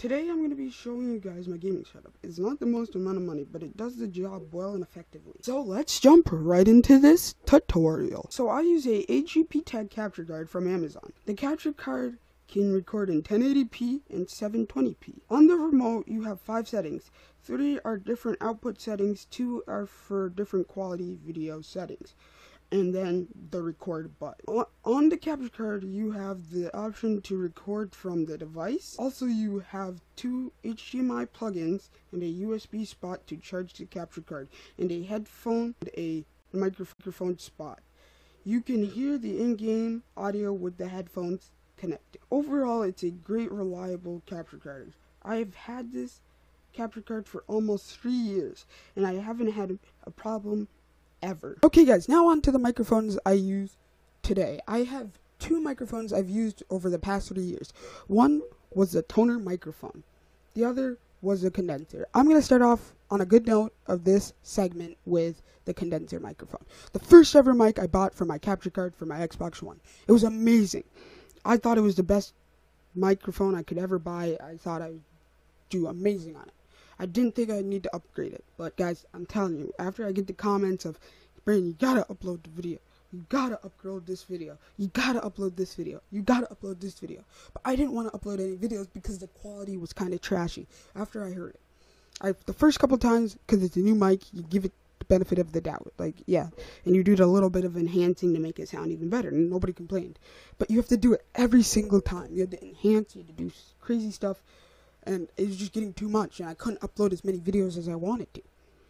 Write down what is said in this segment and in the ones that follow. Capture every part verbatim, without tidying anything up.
Today I'm going to be showing you guys my gaming setup. It's not the most amount of money, but it does the job well and effectively. So let's jump right into this tutorial. So I use a H G P tag capture card from Amazon. The capture card can record in ten eighty p and seven twenty p. On the remote you have five settings. Three are different output settings, two are for different quality video settings, and then the record button. On the capture card you have the option to record from the device. Also you have two H D M I plugins and a U S B spot to charge the capture card, and a headphone and a microphone spot. You can hear the in-game audio with the headphones connected. Overall, it's a great reliable capture card. I've had this capture card for almost three years and I haven't had a problem ever. Okay guys, now on to the microphones I use today. I have two microphones I've used over the past three years. One was the toner microphone. The other was a condenser. I'm going to start off on a good note of this segment with the condenser microphone. The first ever mic I bought for my capture card for my Xbox One. It was amazing. I thought it was the best microphone I could ever buy. I thought I would do amazing on it. I didn't think I'd need to upgrade it, but guys, I'm telling you, after I get the comments of, Brayden, you gotta upload the video, you gotta upload this video, you gotta upload this video, you gotta upload this video, but I didn't want to upload any videos because the quality was kind of trashy after I heard it. I, the first couple times, because it's a new mic, you give it the benefit of the doubt, like, yeah, and you do a little bit of enhancing to make it sound even better, and nobody complained, but you have to do it every single time. You have to enhance, you have to do crazy stuff, and it was just getting too much, and I couldn't upload as many videos as I wanted to.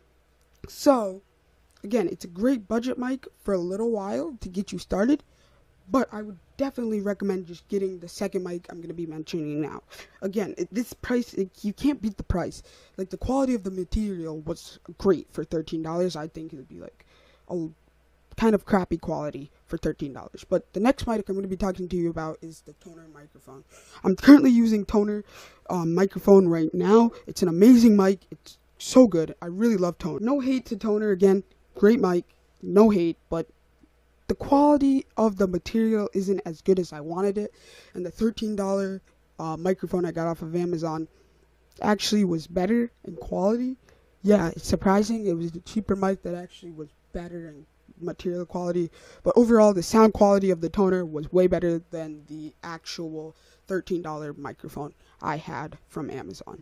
So, again, it's a great budget mic for a little while to get you started, but I would definitely recommend just getting the second mic I'm going to be mentioning now. Again, it, this price, it, you can't beat the price. Like, the quality of the material was great for thirteen dollars. I think it would be, like, a kind of crappy quality for thirteen dollars. But the next mic I'm going to be talking to you about is the toner microphone. I'm currently using toner um, microphone right now. It's an amazing mic. It's so good. I really love toner. No hate to toner. Again, great mic. No hate, but the quality of the material isn't as good as I wanted it. And the thirteen dollar uh, microphone I got off of Amazon actually was better in quality. Yeah, it's surprising. It was the cheaper mic that actually was better in material quality, but overall the sound quality of the toner was way better than the actual thirteen dollar microphone I had from Amazon.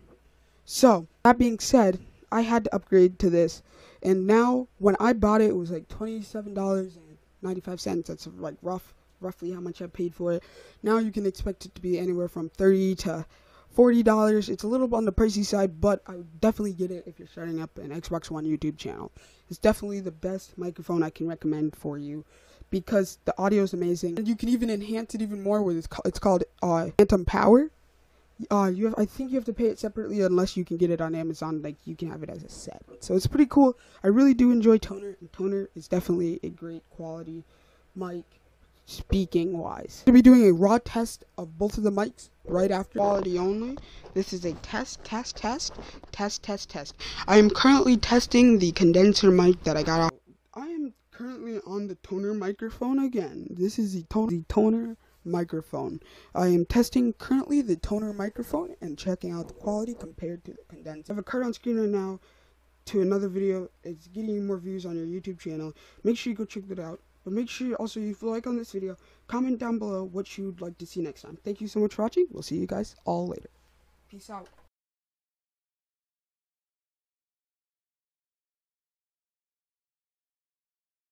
So that being said, I had to upgrade to this, and now when I bought it, it was like twenty-seven dollars and ninety-five cents. That's like rough roughly how much I paid for it. Now you can expect it to be anywhere from thirty to forty dollars. It's a little on the pricey side, but I would definitely get it if you're starting up an Xbox One YouTube channel. It's definitely the best microphone I can recommend for you because the audio is amazing, and you can even enhance it even more with it's, ca it's called uh, Phantom Power. Uh, you have, I think you have to pay it separately unless you can get it on Amazon. Like, you can have it as a set. So it's pretty cool. I really do enjoy toner, and toner is definitely a great quality mic. Speaking wise, I'm going to be doing a raw test of both of the mics right after. Quality only. This is a test, test, test, test, test, test. I am currently testing the condenser mic that I got off. I am currently on the toner microphone again. This is the, ton the toner microphone. I am testing currently the toner microphone and checking out the quality compared to the condenser. I have a card on screen right now to another video. It's getting you more views on your YouTube channel. Make sure you go check that out. But make sure also you like on this video, comment down below what you'd like to see next time. Thank you so much for watching. We'll see you guys all later. Peace out.